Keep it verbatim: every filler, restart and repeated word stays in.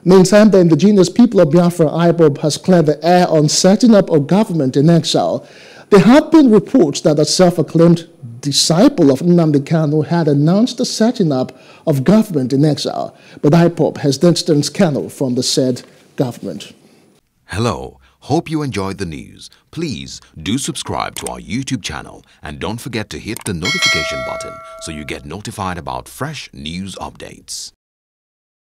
Meantime, the Indigenous People of Biafra, I P O B, has cleared the air on setting up a government in exile. There have been reports that a self-acclaimed disciple of Nnamdi Kanu had announced the setting up of government in exile, but I P O B has distanced Kanu from the said government. Hello, hope you enjoyed the news. Please do subscribe to our YouTube channel and don't forget to hit the notification button so you get notified about fresh news updates.